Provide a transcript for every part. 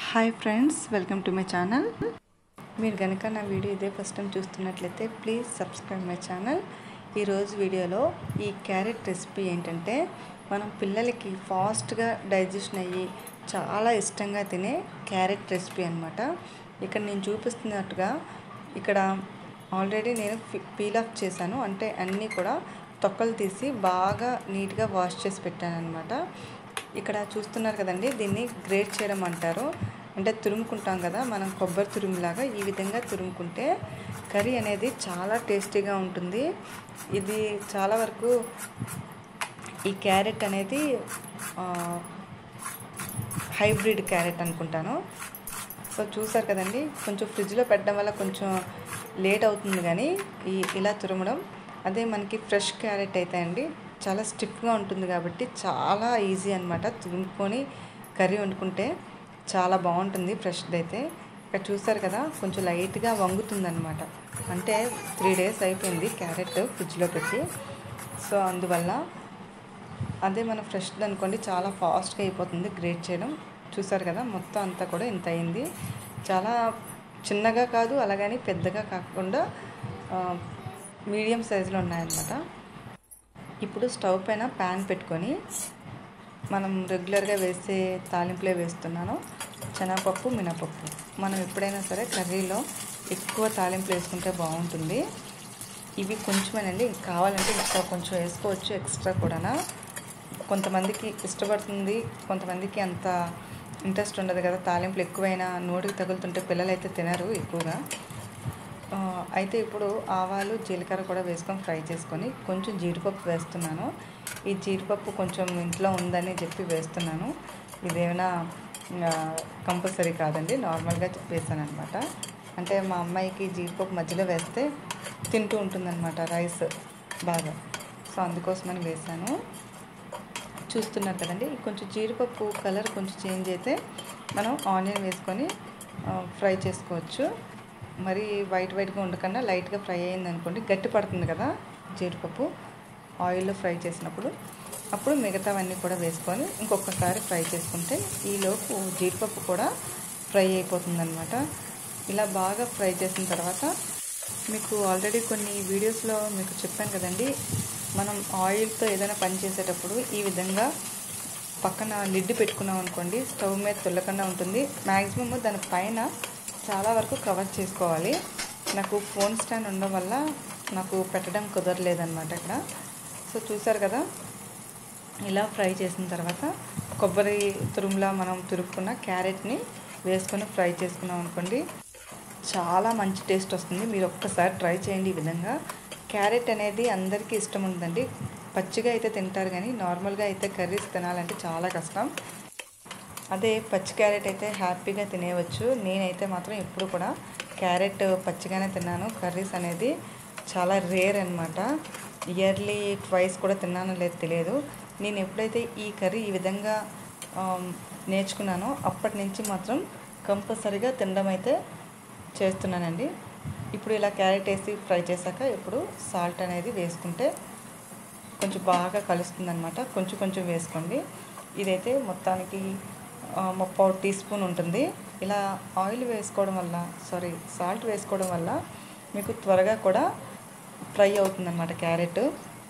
Hi friends, welcome to my channel. మీరు కనుక నా వీడియో ఇదే ఫస్ట్ టైం చూస్తున్నట్లయితే ప్లీజ్ సబ్స్క్రైబ్ మై ఛానల్. ఈరోజు వీడియోలో ఈ క్యారెట్ రెసిపీ ఏంటంటే మనం పిల్లలకి ఫాస్ట్గా డైజెషన్ అయ్యి చాలా ఇష్టంగా తినే క్యారెట్ రెసిపీ అనమాట. ఇక్కడ నేను చూపిస్తున్నట్టుగా ఇక్కడ ఆల్రెడీ నేను పీల్ ఆఫ్ చేశాను, అంటే అన్నీ కూడా తొక్కలు తీసి బాగా నీట్గా వాష్ చేసి పెట్టాను అనమాట. ఇక్కడ చూస్తున్నారు కదండి, దీన్ని గ్రేట్ చేయడం అంటారు. అంటే తురుముకుంటాం కదా మనం, కొబ్బరి తురుములాగా ఈ విధంగా తురుముకుంటే కర్రీ అనేది చాలా టేస్టీగా ఉంటుంది. ఇది చాలా వరకు ఈ క్యారెట్ అనేది హైబ్రిడ్ క్యారెట్ అనుకుంటాను. సో చూసారు కదండి, కొంచెం ఫ్రిడ్జ్లో పెట్టడం వల్ల కొంచెం లేట్ అవుతుంది, కానీ ఇలా తురమడం. అదే మనకి ఫ్రెష్ క్యారెట్ అయితే అండి చాలా స్టిఫ్గా ఉంటుంది కాబట్టి చాలా ఈజీ అనమాట. తురుముకొని కర్రీ వండుకుంటే చాలా బాగుంటుంది ఫ్రెష్ది అయితే. ఇక్కడ చూసారు కదా, కొంచెం లైట్గా వంగుతుందన్నమాట. అంటే 3 days అయిపోయింది క్యారెట్ ఫ్రిడ్జ్లో పెట్టి. సో అందువల్ల అదే మన ఫ్రెష్ది అనుకోండి చాలా ఫాస్ట్గా అయిపోతుంది గ్రేట్ చేయడం. చూసారు కదా, మొత్తం అంతా కూడా ఇంత అయింది. చాలా చిన్నగా కాదు, అలాగని పెద్దగా కాకుండా మీడియం సైజులో ఉన్నాయన్నమాట. ఇప్పుడు స్టవ్ పైన ప్యాన్ పెట్టుకొని మనం రెగ్యులర్గా వేసే తాలింపులే వేస్తున్నాను. శనగపప్పు, మినపప్పు. మనం ఎప్పుడైనా సరే కర్రీలో ఎక్కువ తాలింపులు వేసుకుంటే బాగుంటుంది. ఇవి కొంచెమేనండి, కావాలంటే ఇంకా కొంచెం వేసుకోవచ్చు ఎక్స్ట్రా కూడా. కొంతమందికి ఇష్టపడుతుంది, కొంతమందికి అంత ఇంట్రెస్ట్ ఉండదు కదా. తాలింపులు ఎక్కువైనా నోటికి తగులుతుంటే పిల్లలు అయితే తినరు ఎక్కువగా. అయితే ఇప్పుడు ఆవాలు, జీలకర్ర కూడా వేసుకొని ఫ్రై చేసుకొని కొంచెం జీడిపప్పు వేస్తున్నాను. ఈ జీడిపప్పు కొంచెం ఇంట్లో ఉందని చెప్పి వేస్తున్నాను. ఇదేమైనా కంపల్సరీ కాదండి, నార్మల్గా వేసాను అనమాట. అంటే మా అమ్మాయికి జీడిపప్పు మధ్యలో వేస్తే తింటూ ఉంటుందన్నమాట రైస్ బాగా. సో అందుకోసమని వేసాను. చూస్తున్నారు కదండి, కొంచెం జీడిపప్పు కలర్ కొంచెం చేంజ్ అయితే మనం ఆనియన్ వేసుకొని ఫ్రై చేసుకోవచ్చు. మరి వైట్గా ఉండకుండా లైట్గా ఫ్రై అయింది అనుకోండి, గట్టి పడుతుంది కదా జీడిపప్పు ఆయిల్లో ఫ్రై చేసినప్పుడు. అప్పుడు మిగతావన్నీ కూడా వేసుకొని ఇంకొకసారి ఫ్రై చేసుకుంటే ఈలోపు జీడిపప్పు కూడా ఫ్రై అయిపోతుంది అనమాట. ఇలా బాగా ఫ్రై చేసిన తర్వాత మీకు ఆల్రెడీ కొన్ని వీడియోస్లో మీకు చెప్పాను కదండి, మనం ఆయిల్తో ఏదైనా పని చేసేటప్పుడు ఈ విధంగా పక్కన లిడ్ పెట్టుకున్నాం అనుకోండి, స్టవ్ మీద తొల్లకుండా ఉంటుంది. మ్యాక్సిమమ్ దానిపైన చాలా వరకు కవర్ చేసుకోవాలి. నాకు ఫోన్ స్టాండ్ ఉండడం వల్ల నాకు పెట్టడం కుదరలేదన్నమాట ఇక్కడ. సో చూసారు కదా, ఇలా ఫ్రై చేసిన తర్వాత కొబ్బరి తురుములా మనం తురుక్కున్న క్యారెట్ని వేసుకొని ఫ్రై చేసుకున్నాం అనుకోండి, చాలా మంచి టేస్ట్ వస్తుంది. మీరు ఒక్కసారి ట్రై చేయండి ఈ విధంగా. క్యారెట్ అనేది అందరికీ ఇష్టం ఉందండి. పచ్చిగా అయితే తింటారు, కానీ నార్మల్గా అయితే కర్రీస్ తినాలంటే చాలా కష్టం. అదే పచ్చి క్యారెట్ అయితే హ్యాపీగా తినేయవచ్చు. నేనైతే మాత్రం ఎప్పుడు కూడా క్యారెట్ పచ్చిగానే తిన్నాను. కర్రీస్ అనేది చాలా రేర్ అనమాట. ఇయర్లీ ట్వైస్ కూడా తిన్నానో లేదు తెలియదు. నేను ఎప్పుడైతే ఈ కర్రీ ఈ విధంగా నేర్చుకున్నానో అప్పటి నుంచి మాత్రం కంపల్సరీగా తినడం అయితే చేస్తున్నానండి. ఇప్పుడు ఇలా క్యారెట్ వేసి ఫ్రై చేశాక ఇప్పుడు సాల్ట్ అనేది వేసుకుంటే కొంచెం బాగా కలుస్తుంది అనమాట. కొంచెం కొంచెం వేసుకోండి. ఇదైతే మొత్తానికి 1/4 టీ స్పూన్ ఉంటుంది. ఇలా ఆయిల్ వేసుకోవడం వల్ల, సాల్ట్ వేసుకోవడం వల్ల మీకు త్వరగా కూడా ఫ్రై అవుతుందన్నమాట క్యారెట్.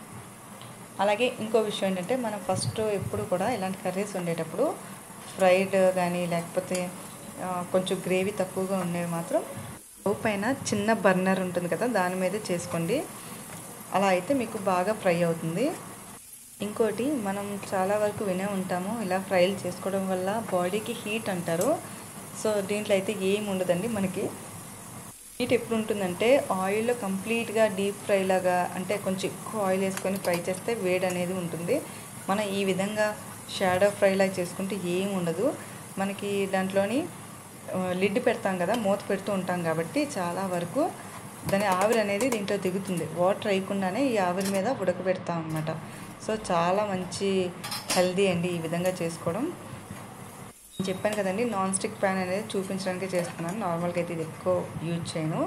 అలాగే ఇంకో విషయం ఏంటంటే, మనం ఫస్ట్ ఎప్పుడు కూడా ఇలాంటి కర్రీస్ వండేటప్పుడు ఫ్రైడ్ కానీ లేకపోతే కొంచెం గ్రేవీ తక్కువగా ఉండేవి మాత్రం స్టవ్ పైన చిన్న బర్నర్ ఉంటుంది కదా, దాని మీదే చేసుకోండి. అలా అయితే మీకు బాగా ఫ్రై అవుతుంది. ఇంకోటి మనం చాలా వరకు వినే ఉంటాము, ఇలా ఫ్రైలు చేసుకోవడం వల్ల బాడీకి హీట్ అంటారు. సో దీంట్లో అయితే ఏమి ఉండదండి. మనకి హీట్ ఎప్పుడు ఉంటుందంటే ఆయిల్లో కంప్లీట్గా డీప్ ఫ్రై లాగా, అంటే కొంచెం ఎక్కువ ఆయిల్ వేసుకొని ఫ్రై చేస్తే వేడి అనేది ఉంటుంది. మనం ఈ విధంగా షాడో ఫ్రై లాగా చేసుకుంటే ఏమి ఉండదు. మనకి దాంట్లోని లిడ్ పెడతాం కదా, మూత పెడుతూ ఉంటాం కాబట్టి చాలా వరకు దాని ఆవిరి అనేది దీంట్లో దిగుతుంది. వాటర్ వేయకుండానే ఈ ఆవిరి మీద ఉడకబెడతాం అన్నమాట. సో చాలా మంచి హెల్దీ అండి ఈ విధంగా చేసుకోవడం. నేను చెప్పాను కదండి, నాన్ స్టిక్ ప్యాన్ అనేది చూపించడానికి చేస్తున్నాను. నార్మల్గా అయితే ఇది ఎక్కువ యూజ్ చేయను.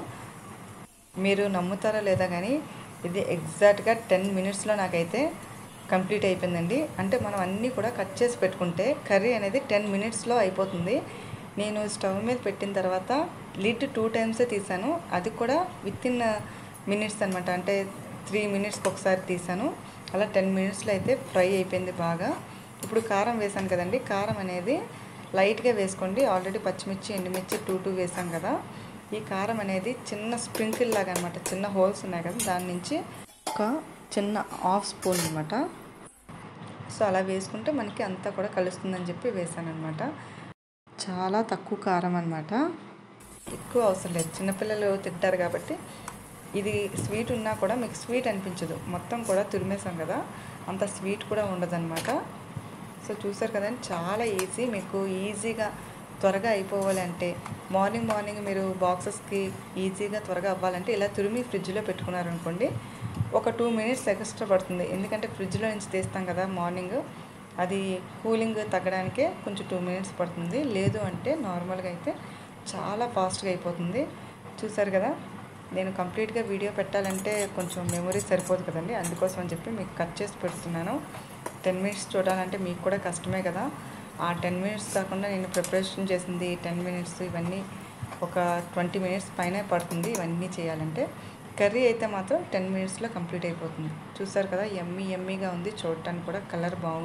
మీరు నమ్ముతారా లేదా కానీ ఇది ఎగ్జాక్ట్గా 10 minutesలో నాకైతే కంప్లీట్ అయిపోయిందండి. అంటే మనం అన్నీ కూడా కట్ చేసి పెట్టుకుంటే కర్రీ అనేది 10 minutesలో అయిపోతుంది. నేను స్టవ్ మీద పెట్టిన తర్వాత లిడ్ 2 టైమ్సే తీసాను. అది కూడా వితిన్ మినిట్స్ అనమాట. అంటే 3 మినిట్స్కి ఒకసారి తీసాను. అలా 10 మినిట్స్లో అయితే ఫ్రై అయిపోయింది బాగా. ఇప్పుడు కారం వేసాను కదండి, కారం అనేది లైట్గా వేసుకోండి. ఆల్రెడీ పచ్చిమిర్చి ఎండుమిర్చి 2 వేసాం కదా. ఈ కారం అనేది చిన్న స్ప్రింకిల్ లాగా అనమాట, చిన్న హోల్స్ ఉన్నాయి కదా, దాని నుంచి ఒక చిన్న హాఫ్ స్పూన్ అనమాట. సో అలా వేసుకుంటే మనకి అంతా కూడా కలుస్తుందని చెప్పి వేసాను అనమాట. చాలా తక్కువ కారం అనమాట, ఎక్కువ అవసరం లేదు. చిన్నపిల్లలు తింటారు కాబట్టి ఇది స్వీట్ ఉన్నా కూడా మీకు స్వీట్ అనిపించదు. మొత్తం కూడా తురిమేసాం కదా, అంత స్వీట్ కూడా ఉండదన్నమాట. సో చూసారు కదండి, చాలా ఈజీ. మీకు ఈజీగా త్వరగా అయిపోవాలి అంటే మార్నింగ్ మీరు బాక్సెస్కి ఈజీగా త్వరగా అవ్వాలంటే ఇలా తురిమి ఫ్రిడ్జ్లో పెట్టుకున్నారనుకోండి, ఒక 2 మినిట్స్ ఎక్స్ట్రా పడుతుంది. ఎందుకంటే ఫ్రిడ్జ్లో నుంచి తీస్తాం కదా మార్నింగ్, అది కూలింగ్ తగ్గడానికే కొంచెం 2 మినిట్స్ పడుతుంది. లేదు అంటే నార్మల్గా అయితే చాలా ఫాస్ట్గా అయిపోతుంది. చూసారు కదా, నేను కంప్లీట్గా వీడియో పెట్టాలంటే కొంచెం మెమరీ సరిపోదు కదండి, అందుకోసం అని చెప్పి మీకు కట్ చేసి పెడుతున్నాను. 10 మినిట్స్ చూడాలంటే మీకు కూడా కష్టమే కదా. ఆ 10 మినిట్స్ కాకుండా నేను ప్రిపరేషన్ చేసింది 10 మినిట్స్, ఇవన్నీ ఒక 20 మినిట్స్ పైనే పడుతుంది ఇవన్నీ చేయాలంటే. కర్రీ అయితే మాత్రం 10 మినిట్స్లో కంప్లీట్ అయిపోతుంది. చూసారు కదా, యమ్మీగా ఉంది, చూడటానికి కూడా కలర్ బాగుంది.